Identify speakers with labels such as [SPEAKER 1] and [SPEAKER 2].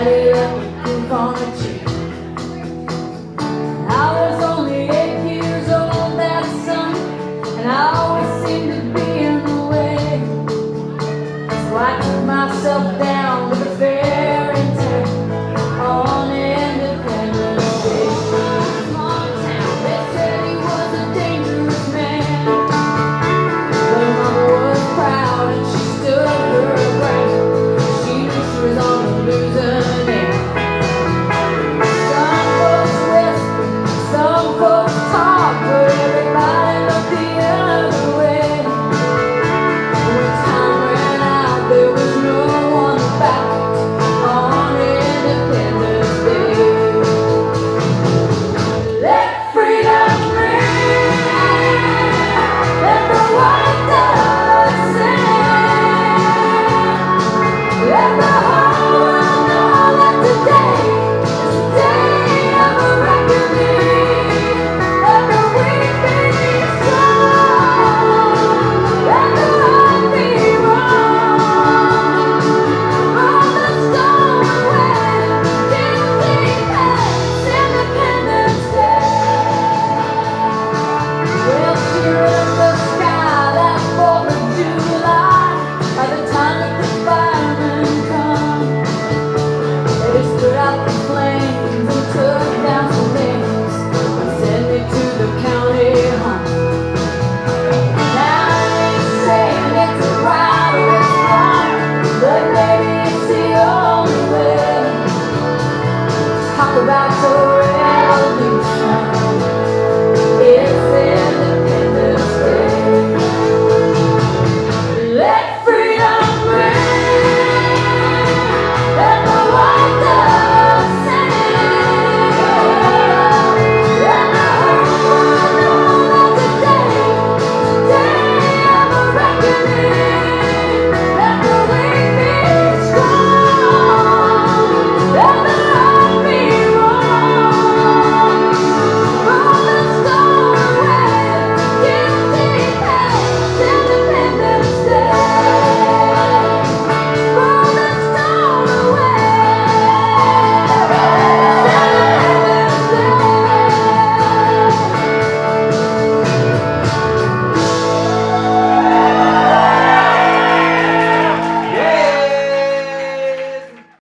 [SPEAKER 1] daddy left the proof on the chair. I was only 8 years old that summer, and I always seemed to be in the way. So I took myself down to the fair in town on Independence Day. Small town, they said he was a dangerous man, but Mama was proud and she stood her ground. She knew she was on the losing end. Some folks whisper, some folks talk, but everybody looked the other way. When time ran out, there was no one about on Independence Day. Let freedom ring, let the white dove sing, let the